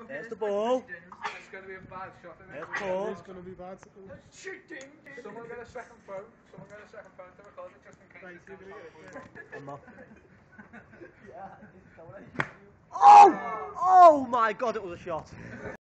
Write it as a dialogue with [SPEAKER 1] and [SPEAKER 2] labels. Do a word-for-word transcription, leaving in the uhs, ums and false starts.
[SPEAKER 1] There's the ball.
[SPEAKER 2] It's going to be a bad shot.
[SPEAKER 1] There's the ball.
[SPEAKER 3] It's going to be bad.
[SPEAKER 2] Shooting! Someone get a second phone. Someone get a second phone to record it just in case.
[SPEAKER 3] Right, you're gonna get it.
[SPEAKER 1] I'm not. Oh! Oh my God! It was a shot.